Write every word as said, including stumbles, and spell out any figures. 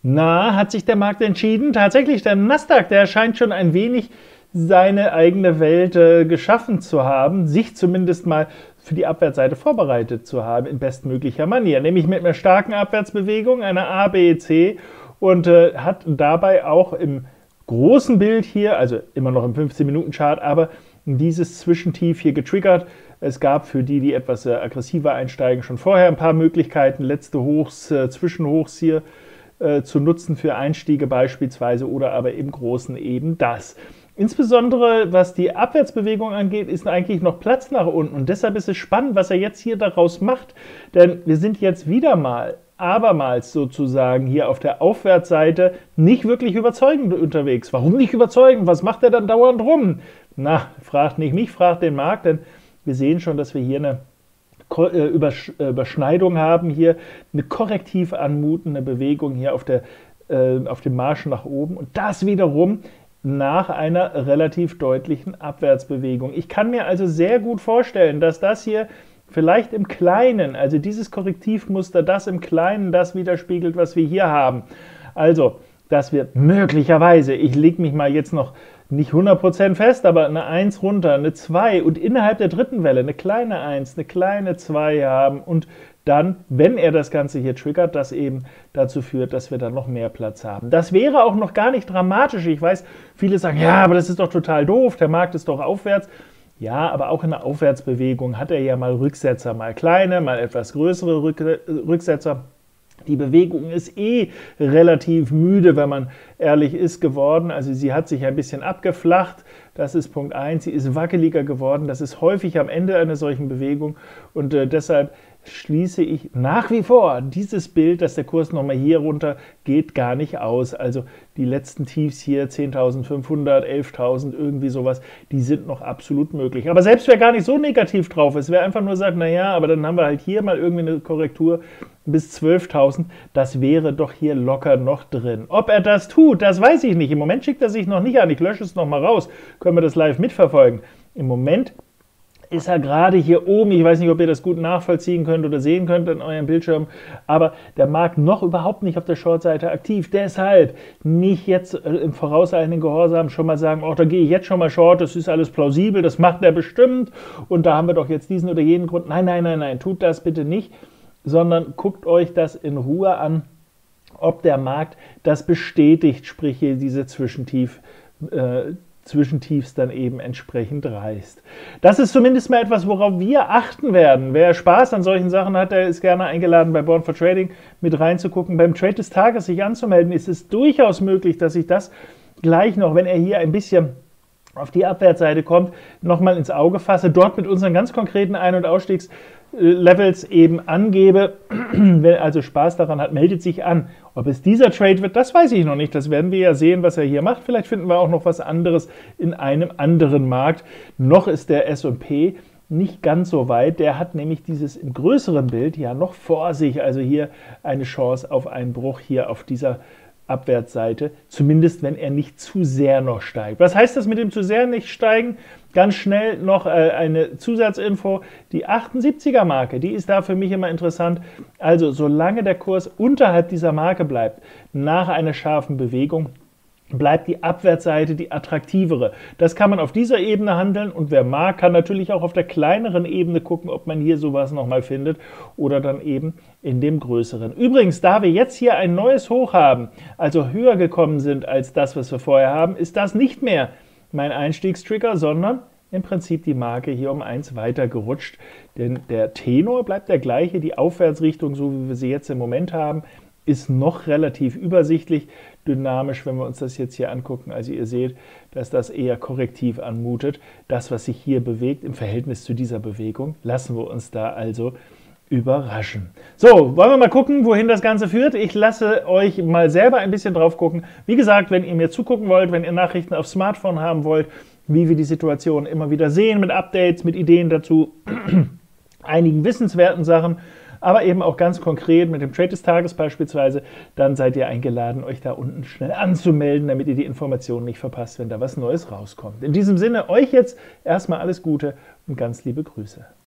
Na, hat sich der Markt entschieden? Tatsächlich, der Nasdaq, der scheint schon ein wenig seine eigene Welt äh, geschaffen zu haben, sich zumindest mal für die Abwärtsseite vorbereitet zu haben, in bestmöglicher Manier, nämlich mit einer starken Abwärtsbewegung, einer A, B, C, und äh, hat dabei auch im großen Bild hier, also immer noch im fünfzehn Minuten Chart, aber dieses Zwischentief hier getriggert. Es gab für die, die etwas äh, aggressiver einsteigen, schon vorher ein paar Möglichkeiten, letzte Hochs, äh, Zwischenhochs hier äh, zu nutzen für Einstiege beispielsweise oder aber im Großen eben das. Insbesondere was die Abwärtsbewegung angeht, ist eigentlich noch Platz nach unten und deshalb ist es spannend, was er jetzt hier daraus macht, denn wir sind jetzt wieder mal, abermals sozusagen hier auf der Aufwärtsseite nicht wirklich überzeugend unterwegs. Warum nicht überzeugend? Was macht er dann dauernd rum? Na, fragt nicht mich, fragt den Markt, denn wir sehen schon, dass wir hier eine Überschneidung haben, hier eine korrektiv anmutende Bewegung hier auf, der, äh, auf dem Marsch nach oben und das wiederum nach einer relativ deutlichen Abwärtsbewegung. Ich kann mir also sehr gut vorstellen, dass das hier vielleicht im Kleinen, also dieses Korrektivmuster, das im Kleinen das widerspiegelt, was wir hier haben. Also, dass wir möglicherweise, ich lege mich mal jetzt noch nicht hundert Prozent fest, aber eine eins runter, eine zwei und innerhalb der dritten Welle eine kleine eins, eine kleine zwei haben und dann, wenn er das Ganze hier triggert, das eben dazu führt, dass wir dann noch mehr Platz haben. Das wäre auch noch gar nicht dramatisch. Ich weiß, viele sagen, ja, aber das ist doch total doof, der Markt ist doch aufwärts. Ja, aber auch in der Aufwärtsbewegung hat er ja mal Rücksetzer, mal kleine, mal etwas größere Rücksetzer. Die Bewegung ist eh relativ müde, wenn man ehrlich ist, geworden. Also sie hat sich ein bisschen abgeflacht, das ist Punkt eins. Sie ist wackeliger geworden, das ist häufig am Ende einer solchen Bewegung und äh, deshalb schließe ich nach wie vor dieses Bild, dass der Kurs nochmal hier runter geht, gar nicht aus. Also die letzten Tiefs hier, zehntausendfünfhundert, elftausend, irgendwie sowas, die sind noch absolut möglich. Aber selbst wer gar nicht so negativ drauf ist, wer einfach nur sagt, naja, aber dann haben wir halt hier mal irgendwie eine Korrektur bis zwölftausend, das wäre doch hier locker noch drin. Ob er das tut, das weiß ich nicht. Im Moment schickt er sich noch nicht an. Ich lösche es nochmal raus. Können wir das live mitverfolgen. Im Moment ist er gerade hier oben, ich weiß nicht, ob ihr das gut nachvollziehen könnt oder sehen könnt an eurem Bildschirm, aber der Markt noch überhaupt nicht auf der Short-Seite aktiv. Deshalb nicht jetzt im vorauseilenden Gehorsam schon mal sagen, oh, da gehe ich jetzt schon mal Short, das ist alles plausibel, das macht er bestimmt und da haben wir doch jetzt diesen oder jenen Grund. Nein, nein, nein, nein, tut das bitte nicht, sondern guckt euch das in Ruhe an, ob der Markt das bestätigt, sprich hier diese Zwischentief, äh, Zwischentiefs dann eben entsprechend reißt. Das ist zumindest mal etwas, worauf wir achten werden. Wer Spaß an solchen Sachen hat, der ist gerne eingeladen, bei Born for Trading mit reinzugucken. Beim Trade des Tages sich anzumelden, ist es durchaus möglich, dass ich das gleich noch, wenn er hier ein bisschen auf die Abwärtsseite kommt, nochmal ins Auge fasse, dort mit unseren ganz konkreten Ein- und Ausstiegslevels eben angebe. Wer also Spaß daran hat, meldet sich an. Ob es dieser Trade wird, das weiß ich noch nicht. Das werden wir ja sehen, was er hier macht. Vielleicht finden wir auch noch was anderes in einem anderen Markt. Noch ist der S und P nicht ganz so weit. Der hat nämlich dieses im größeren Bild ja noch vor sich. Also hier eine Chance auf einen Bruch hier auf dieser Abwärtsseite, zumindest wenn er nicht zu sehr noch steigt. Was heißt das mit dem zu sehr nicht steigen? Ganz schnell noch äh, eine Zusatzinfo, die achtundsiebziger Marke, die ist da für mich immer interessant. Also solange der Kurs unterhalb dieser Marke bleibt, nach einer scharfen Bewegung, bleibt die Abwärtsseite die attraktivere. Das kann man auf dieser Ebene handeln und wer mag, kann natürlich auch auf der kleineren Ebene gucken, ob man hier sowas nochmal findet oder dann eben in dem größeren. Übrigens, da wir jetzt hier ein neues Hoch haben, also höher gekommen sind als das, was wir vorher haben, ist das nicht mehr mein Einstiegstrigger, sondern im Prinzip die Marke hier um eins weiter gerutscht. Denn der Tenor bleibt der gleiche, die Aufwärtsrichtung, so wie wir sie jetzt im Moment haben, ist noch relativ übersichtlich, dynamisch, wenn wir uns das jetzt hier angucken. Also ihr seht, dass das eher korrektiv anmutet. Das, was sich hier bewegt im Verhältnis zu dieser Bewegung, lassen wir uns da also überraschen. So, wollen wir mal gucken, wohin das Ganze führt. Ich lasse euch mal selber ein bisschen drauf gucken. Wie gesagt, wenn ihr mir zugucken wollt, wenn ihr Nachrichten aufs Smartphone haben wollt, wie wir die Situation immer wieder sehen, mit Updates, mit Ideen dazu, einigen wissenswerten Sachen, aber eben auch ganz konkret mit dem Trade des Tages beispielsweise, dann seid ihr eingeladen, euch da unten schnell anzumelden, damit ihr die Informationen nicht verpasst, wenn da was Neues rauskommt. In diesem Sinne, euch jetzt erstmal alles Gute und ganz liebe Grüße.